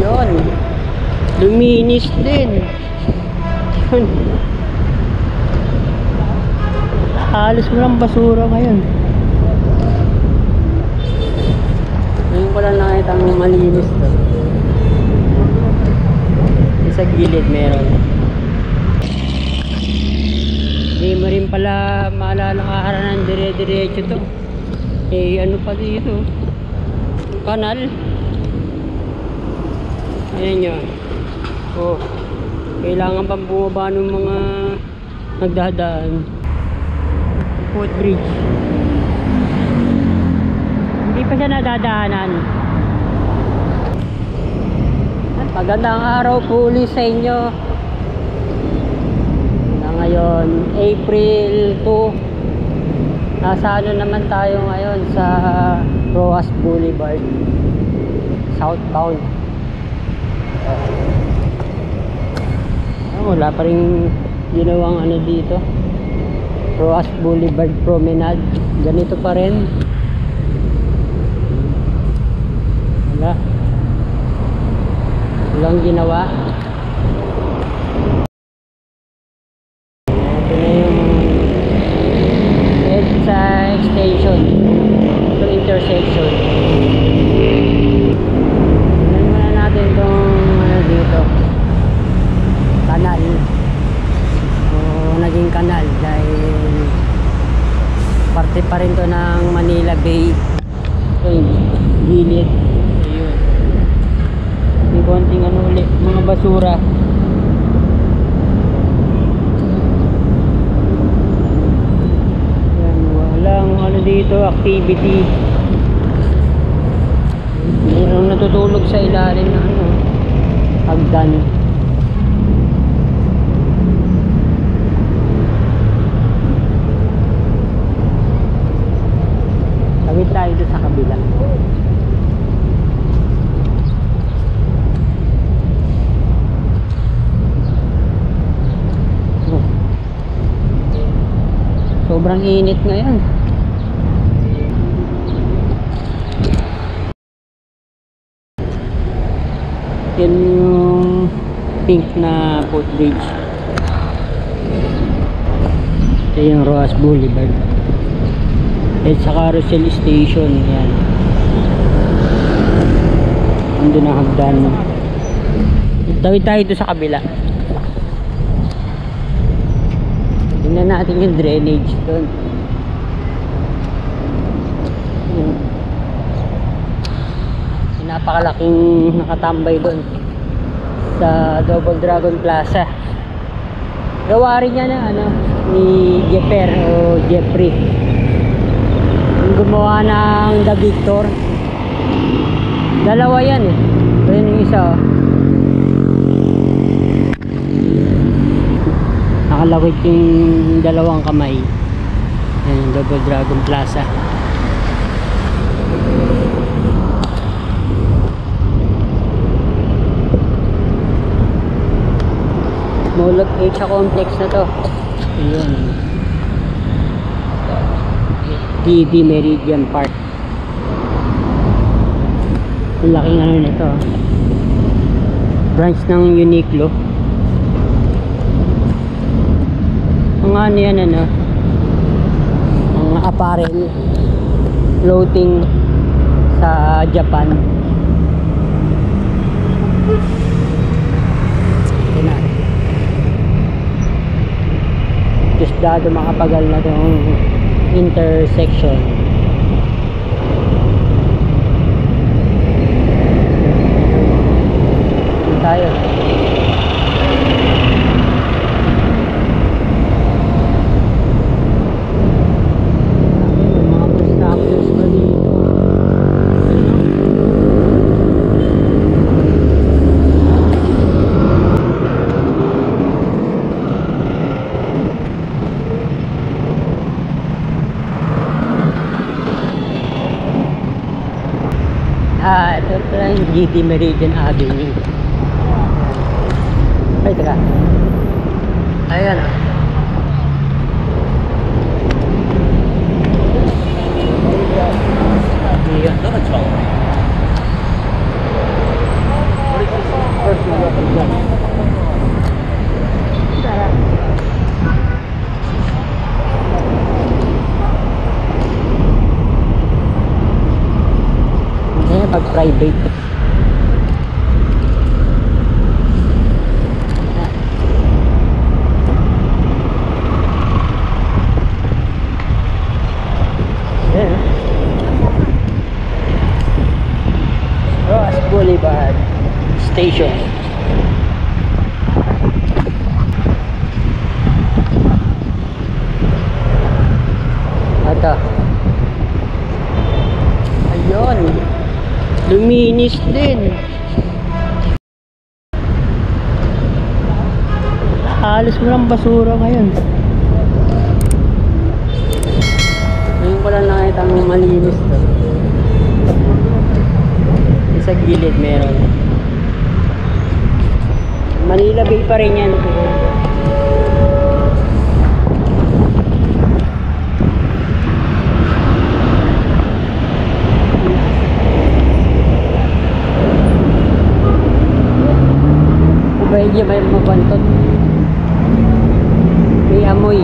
Yun. Luminis din. Yun. Halos walang basura ngayon. Ngayon ko lang nakita ang malinis to. Sa gilid meron. Hindi mo rin pala maalala ng dire-diretso to. Eh ano pa dito? Kanal. Ayan yun. Oh, kailangan pang bumaba ng mga nagdadaan. Footbridge. Hindi pa siya nadadaanan. Magandang araw po ulit sa inyo. Na ngayon, April 2. Nasa ano naman tayo ngayon sa Roas Boulevard, southbound. Wala pa rin ginawang ano dito. Roas Boulevard Promenade. Ganito pa rin. Walang ginawa. Ito na yung EDSA extension to intersection. Tignan muna natin itong ano dito, kanal. So naging kanal dahil parte pa rin to ng Manila Bay. Ito yung gilid. Konting ano ulit, mga basura. Yan, walang ano dito, activity. Mayroong natutulog sa ilalim ng ano, hagdan. Tawid tayo doon sa kabila. Sobrang init ngayon. Yan yung pink na footbridge. Ito yung Roas Boulevard. At sa Carousel Station. Yan. Ando na hagdan. Tawid tayo ito sa kabila. Tingnan natin yung drainage doon. Napakalaking nakatambay doon sa Double Dragon Plaza. Gawa rin niya na ano, ni Jeffer o Jeffrey. Yung gumawa ng The Victor. Dalawa yan eh. Ito yung isa oh. Nakalawit yung dalawang kamay. Yan yung Double Dragon Plaza. Mall of Asia complex na to. Ayun. TV Meridian Park. Ang laking ano nito. Branch ng Uniqlo. Mga ano yan ano, mga apparel floating sa Japan. Ito na. Just dado makapagal na itong intersection. Ito tayo. Ito pala yung GT Meridian Avenue. Ay, teka. Ayan. Ayan. private. Ayan. Ross Boulevard Station. Ito. Ayun. Luminis din. Halos mo lang basura ngayon. Ngayon ko lang nakita ang malinis to. Sa gilid meron. Manila Bay pa rin yan. Medyo may mabantot. May amoy.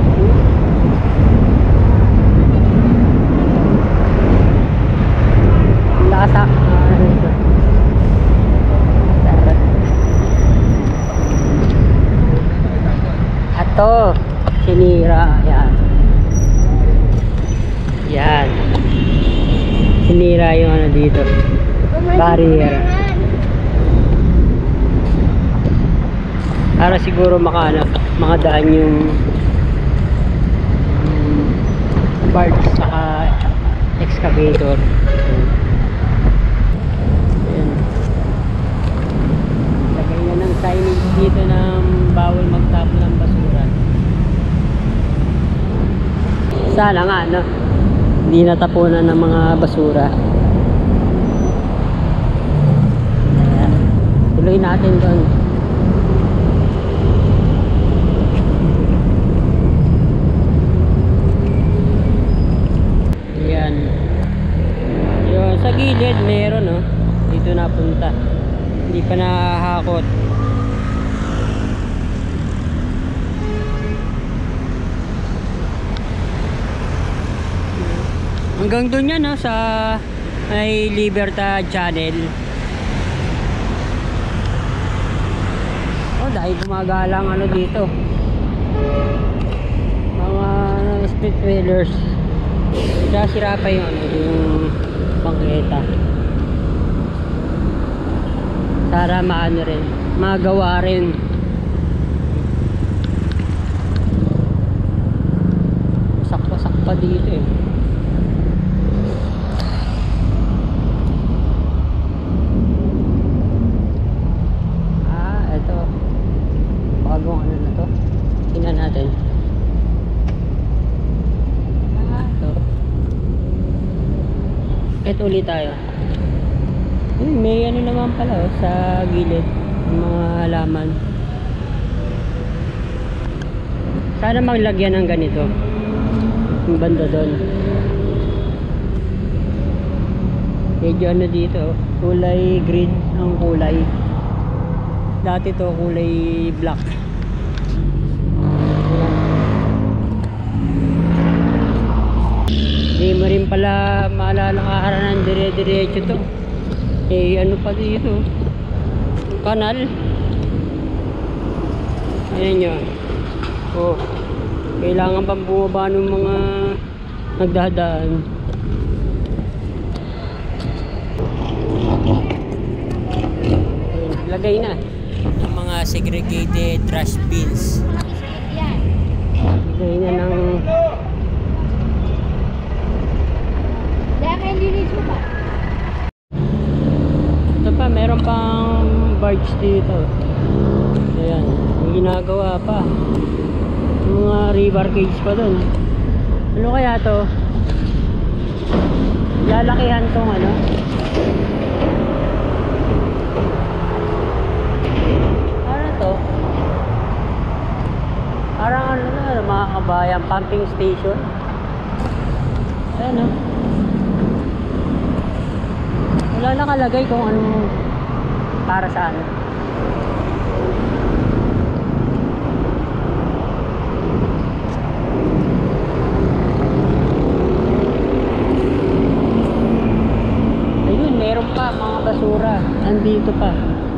Lasa. Ato. Sinira. Yan. Yan. Sinira yung ano dito. Barrier. Para siguro makadaan yung barge saka excavator. Ayan. Lagay na ng signage dito ng bawal magtapon ng basura. Sana nga no, hindi natapunan ng mga basura. Ayan. Tuloy natin doon. Sa gilid meron no, dito napunta, hindi pa nahahakot. Hanggang doon yan no, sa may Libertad Channel. Oh, dahil gumagalang ano dito, mga street dwellers. Kaya sira pa yung ano, yung bangketa. Para maano rin, magawa rin. Wasak-wasak pa dito eh. Eto. Bagong ano na to. Tingnan natin. Ito ulit tayo. May ano naman pala oh, sa gilid mga halaman. Sana maglagyan ng ganito yung banda doon. Medyo ano dito, kulay green ang kulay. Dati to kulay black. Hindi mo rin pala malalakaran ng dire-diretso to. Eh ano pa dito, kanal. Ayan nyo. Oh, kailangan pang bumaba ng mga nagdadaan. Lagay na ang mga segregated trash bins. Lagay na ng ito pa, meron pang barge dito. Ayan, may ginagawa pa. Mga river cage pa dun. Ano kaya to? Lalakihan tong ano? Ano to? Parang ano na, mga kabayan, pumping station. Ayan o. Wala nakalagay kung ano para saan. Ayun, meron pa. andito pa.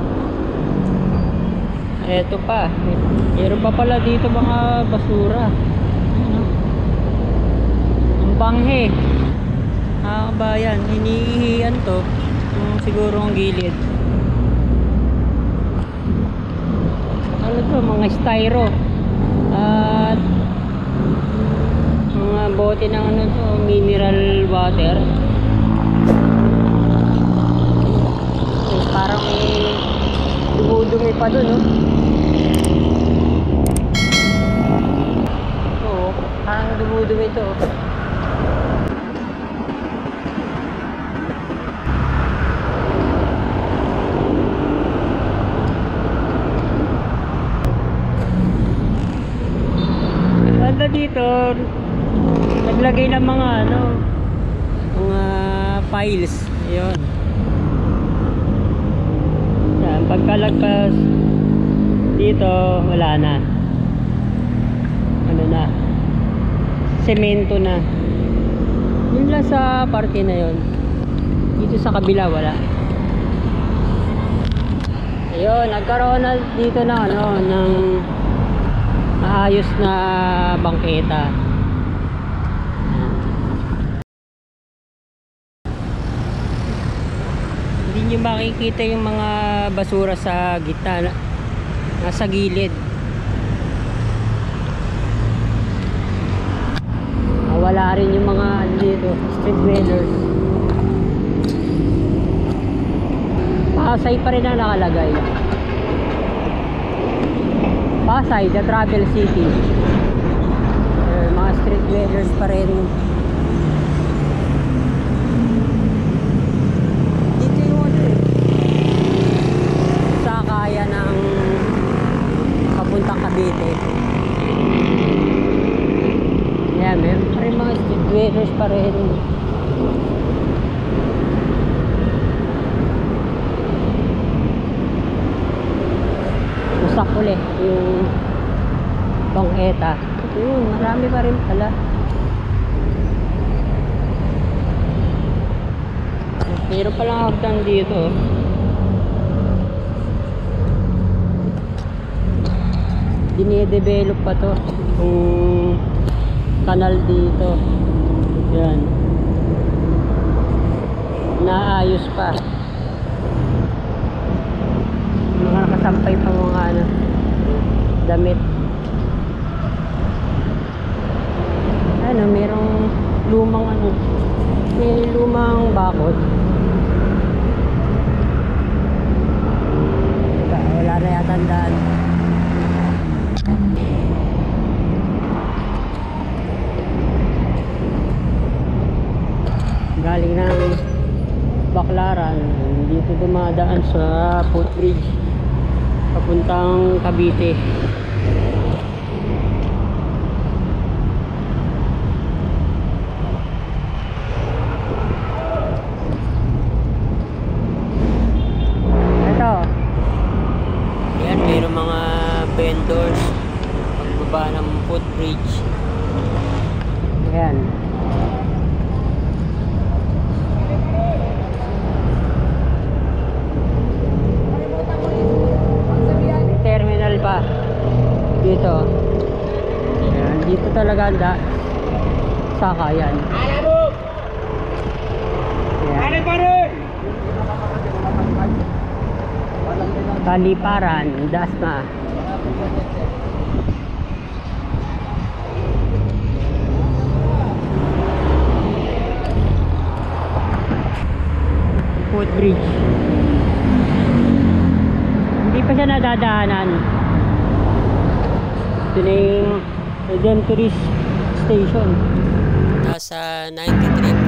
Eto pa. Meron pa pala dito mga basura. Ano? Ang banghe. Kabayan, hinihihian to. Siguro ang gilid. Ano to? Mga styro. At mga bote ng ano to, mineral water. Parang may dumudumi pa dun, no? Oo, parang dumudumi ito. Banda dito, naglagay ng mga ano, mga files. Ayun. Yan, pagkalagpas dito, wala na. Ano na? Semento na. Yun lang sa parte na yun. Dito sa kabila wala. Ayun, nagkaroon na dito na ano, ng maayos na bangketa. Hindi nyo makikita yung mga basura sa gitna, nasa gilid. Wala rin yung mga dito, street dwellers. Pasay pa rin ang nakalagay. Pasay, the travel city. Mga street dwellers pa rin. Dito yung ano eh, sakaya ng papuntang Cavite. Yan, meron pa rin mga street dwellers pa rin. Usak ulit yung bangketa. Yun, marami pa rin pala. Meron palang hagdan dito. Dine-develop pa to yung kanal dito. Yan, naayos pa. Mga nakasampay pa mga ano, damit. Ano, merong lumang ano, may lumang bakod. Wala na yata tandaan. Galing ng Baclaran, dito dumadaan sa footbridge papuntang Cavite. Ito, yan, mayroong mga vendors pagbaba ng footbridge. Ayan. Terminal pa dito. Ayan, dito talaga anda sakayan. Ayan. Kaliparan, Dasma. Footbridge. Hindi pa siya nadadaanan. Ito na yung Redemptorist Station. Nasa 93